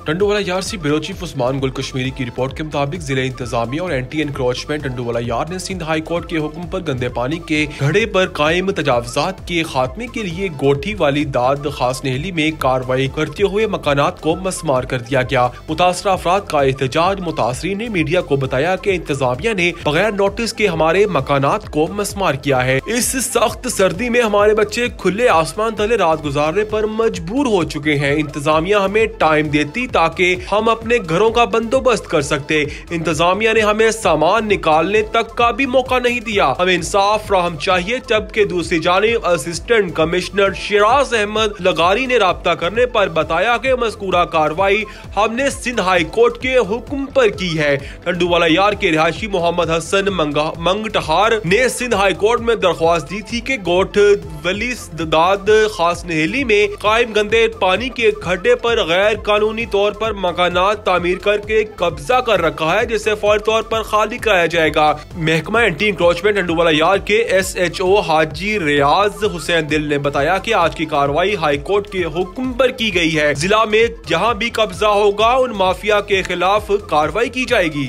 टंडोवाला यार से bureau chief Usman गुल कश्मीरी की रिपोर्ट के मुताबिक जिले इंतजामिया और एंटी एनक्रोचमेंट टंडोवाला यार ने सिंध हाई कोर्ट के हुक्म पर गंदे पानी के घड़े पर कायम तजावजात के खात्मे के लिए गोठी वाली दाद खास नहली में कार्रवाई करते हुए मकानात को मसमार कर दिया गया। मुतासरा अफराद का एहतजाज मुतासरीन ने मीडिया को बताया कि इंतजामिया ने बगैर नोटिस के हमारे मकानात को मसमार किया है। इस सख्त सर्दी में हमारे बच्चे खुले आसमान तले रात गुजारने पर मजबूर हो चुके हैं। इंतजामिया हमें टाइम देती ताकि हम अपने घरों का बंदोबस्त कर सकते। इंतजामिया ने हमें सामान निकालने तक का भी मौका नहीं दिया। हमें इंसाफ राहम चाहिए। जबकि दूसरी जानिब असिस्टेंट कमिश्नर शिराज अहमद लगारी ने राब्ता करने पर बताया कि मज़कूरा कार्रवाई हमने सिंध हाई कोर्ट के हुक्म पर की है। टंडोवाला यार के रिहायशी मोहम्मद हसन मंगटहार ने सिंध हाई कोर्ट में दरख्वास्त दी थी कि गोठ वली दाद खास नहली में कायम गंदे पानी के खड्डे पर गैर कानूनी तौर पर मकानात तामीर करके कब्जा कर रखा है, जिसे फौरी तौर पर खाली कराया जाएगा। महकमा एंटी इंक्रोचमेंट टंडोवाला यार के SHO हाजी रियाज हुसैन दिल ने बताया कि आज की कार्रवाई हाई कोर्ट के हुक्म पर की गई है। जिला में जहां भी कब्जा होगा उन माफिया के खिलाफ कार्रवाई की जाएगी।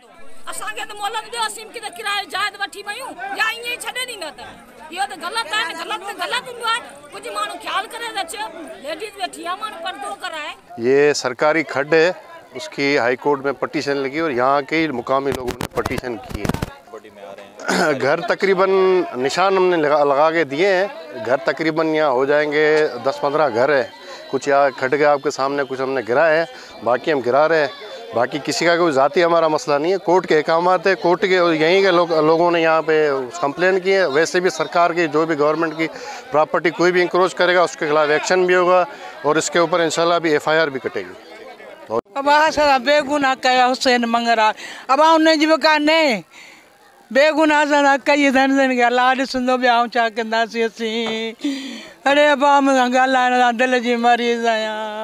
ये सरकारी खड्ड है, उसकी हाई कोर्ट में पटिशन लगी और यहाँ के मुकामी लोगों ने पटिशन की है। घर तकरीबन निशान हमने लगा के दिए हैं। घर तकरीबन यहाँ हो जाएंगे 10-15 घर है। कुछ यहाँ खड्ड के आपके सामने, कुछ हमने गिराए हैं, बाकी हम गिरा रहे हैं। बाकी किसी का कोई ज़ाती हमारा मसला नहीं है। कोर्ट के अहकामात है, कोर्ट के यहीं के लोगों ने यहाँ पे कंप्लेन की है। वैसे भी सरकार की जो भी गवर्नमेंट की प्रॉपर्टी कोई भी इंक्रोच करेगा उसके खिलाफ एक्शन भी होगा और इसके ऊपर इंशाल्लाह भी FIR भी कटेगी। अब सर बेगुनाह कया हुसैन मंगरा अब उन जी काने बेगुनाह सां कई धन के लाड सुंदो ब्याह चा कंदासीं असीं। अरे अब ॻाल्हाइण दिल जी मरीज़ आहियां।